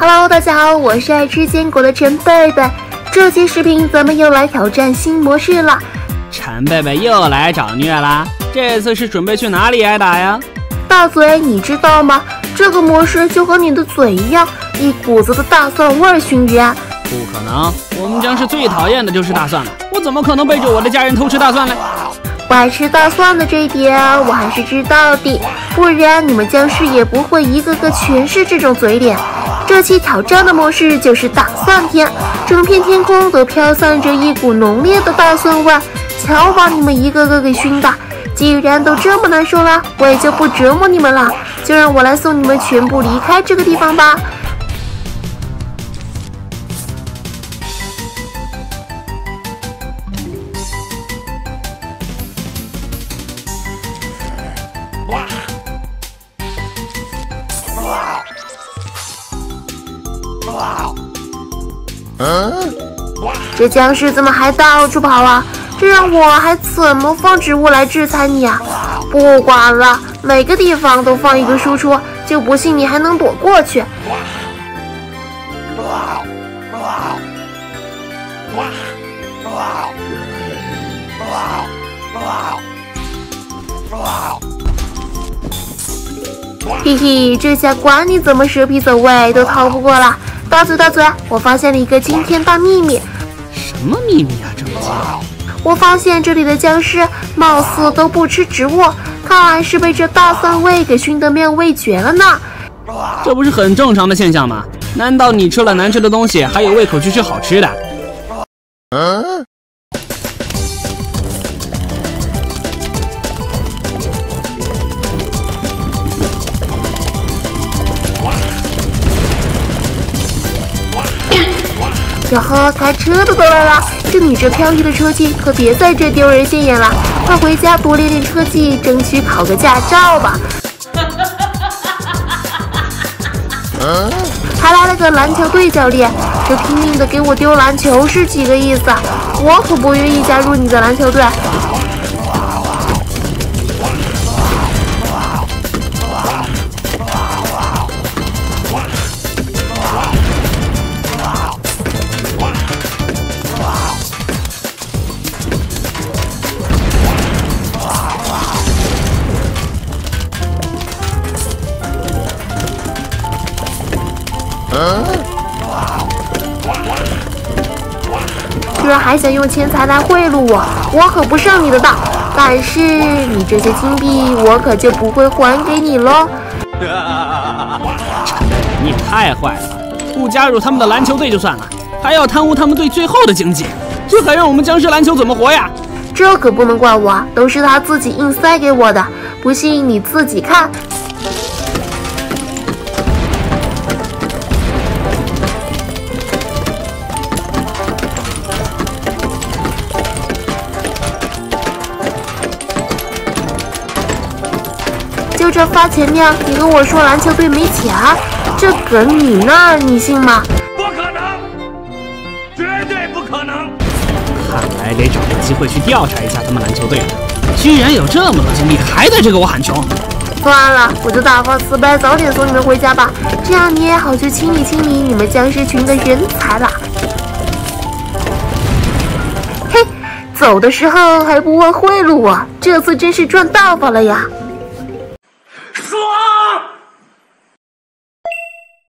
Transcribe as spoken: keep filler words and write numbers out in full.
Hello， 大家好，我是爱吃坚果的陈贝贝。这期视频咱们又来挑战新模式了。 陈贝贝又来找虐啦，这次是准备去哪里挨打呀？ 大嘴，你知道吗？这个模式就和你的嘴一样，一股子的大蒜味熏人。 不可能，我们僵尸最讨厌的就是大蒜了，我怎么可能背着我的家人偷吃大蒜呢？ 不爱吃大蒜的这一点我还是知道的，不然你们僵尸也不会一个个全是这种嘴脸。这期挑战的模式就是大蒜天，整片天空都飘散着一股浓烈的大蒜味，瞧把你们一个个给熏的。既然都这么难受了，我也就不折磨你们了，就让我来送你们全部离开这个地方吧。这僵尸怎么还到处跑啊？这让我还怎么放植物来制裁你啊？不管了，每个地方都放一个输出，就不信你还能躲过去。嘿嘿，这下管你怎么蛇皮走位都逃不过了。大嘴大嘴，我发现了一个惊天大秘密。 什么秘密啊？这么惊！ 我发现这里的僵尸貌似都不吃植物，看来是被这大蒜味给熏得没有味觉了呢。 这不是很正常的现象吗？难道你吃了难吃的东西，还有胃口去吃好吃的？嗯。哟呵，开车的都来了！就你这飘逸的车技，可别在这丢人现眼了，快回家多练练车技，争取考个驾照吧。还来了个篮球队教练，这拼命的给我丢篮球是几个意思啊？我可不愿意加入你的篮球队。居然还想用钱财来贿赂我，我可不上你的当。但是你这些金币，我可就不会还给你喽。 你也太坏了吧！不加入他们的篮球队就算了，还要贪污他们队最后的经济，这还让我们僵尸篮球怎么活呀？ 这可不能怪我，都是他自己硬塞给我的。不信你自己看。就这发钱量，你跟我说篮球队没钱，这梗你那儿你信吗？ 不可能，绝对不可能！ 看来得找个机会去调查一下他们篮球队了。居然有这么多精力，还在这给我喊穷！ 算了，我就大发慈悲，早点送你们回家吧，这样你也好去清理清理你们僵尸群的人才了。嘿，走的时候还不忘贿赂我，这次真是赚大发了呀！